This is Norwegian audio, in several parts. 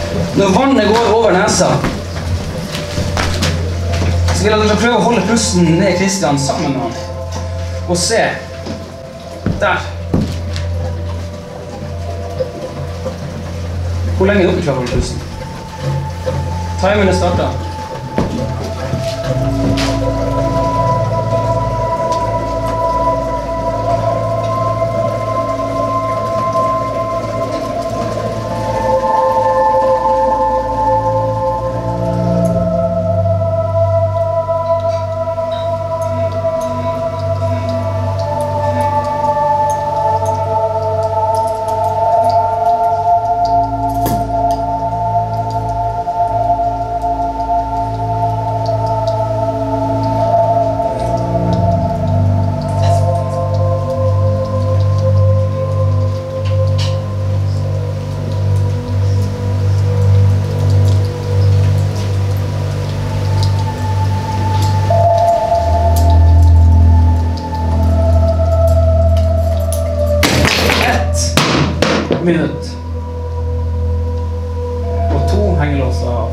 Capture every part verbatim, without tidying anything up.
Når vannet går over nesa, så vil jeg dere prøve å holde pusten ned Christian sammen med han. Og se. Der. Hvor lenge dere klarer å holde pusten? Timerne starter. Minutt. Og to hengelåser av.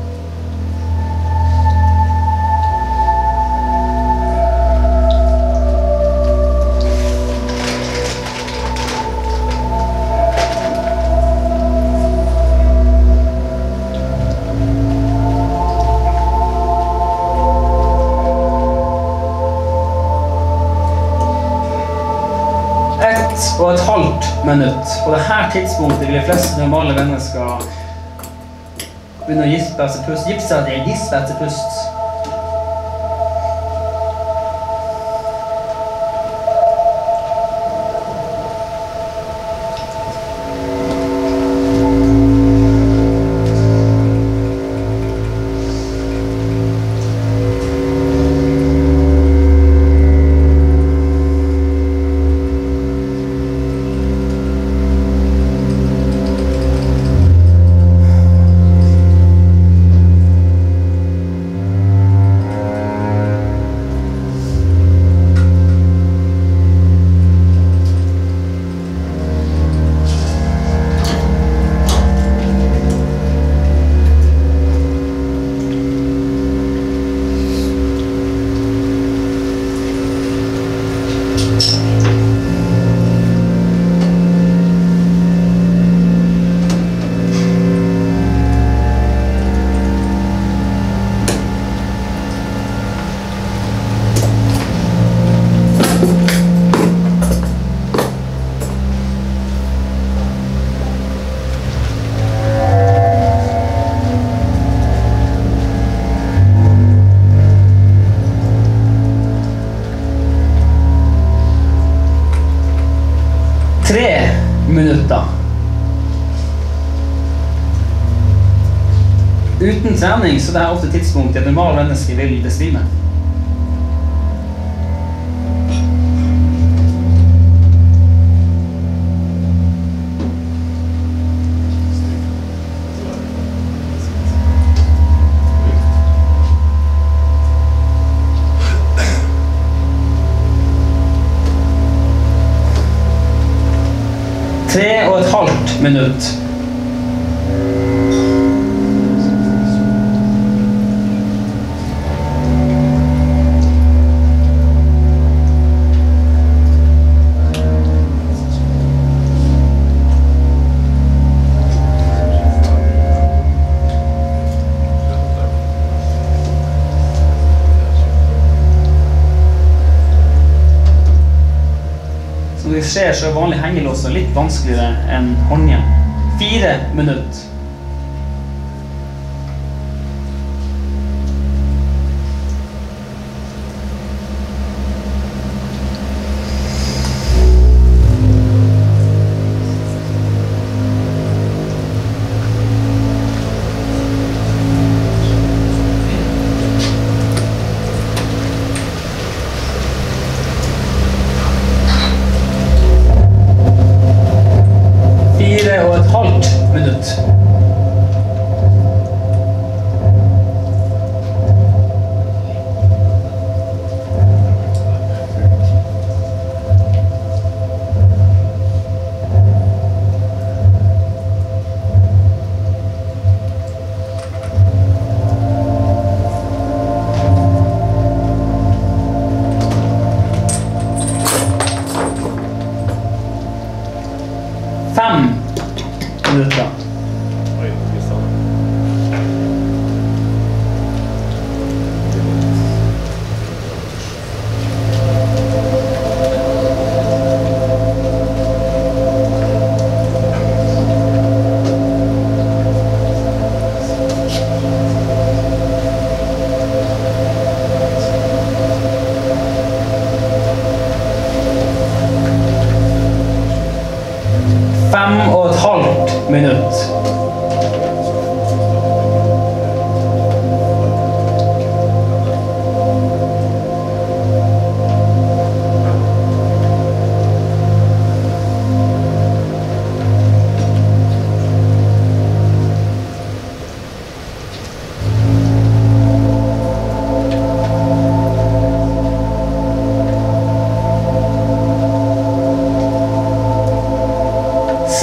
Ett og et halvt minutt. På dette tidspunktet vil de fleste normale mennesker begynne å gispe etter pust. Gipse at jeg gispe etter pust. Tre minutter. Uten trening så det er ofte tidspunkt et normalt menneske vil besvime. Tre og et halvt minutt. Som dere ser så er vanlig hengelås litt vanskeligere enn håndjern. Fire minutter. Og et halvt minutt.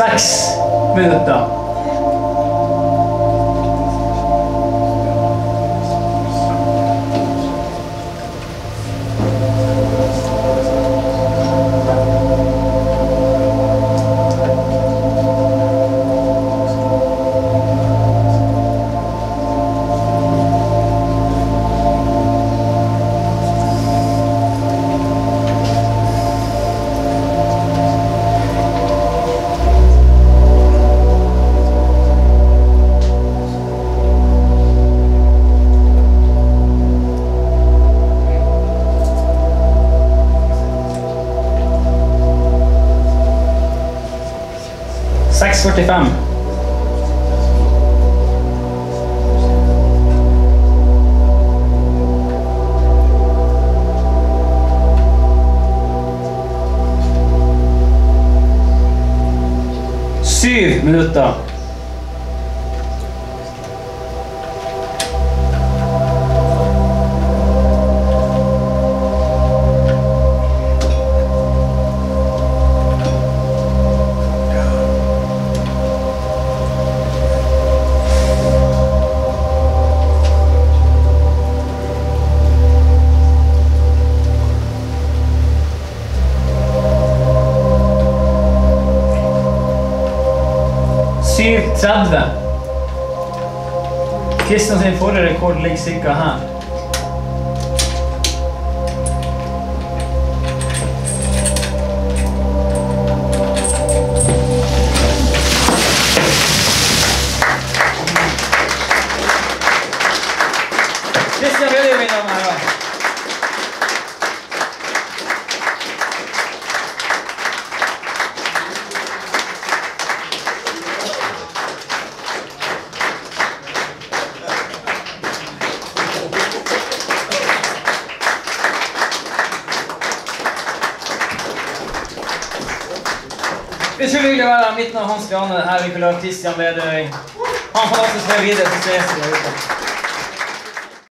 Seks minutter. seks førtifem. Syv minutter. syv tretti. Christian sin forrige rekord ligger cirka her. Christian Wedoy vinner med her. Det er utrolig hyggelig å være her. Mitt navn er Hans Bjarne. Her vi kan lage Christian Wedoy. Han får også spille videre til C S.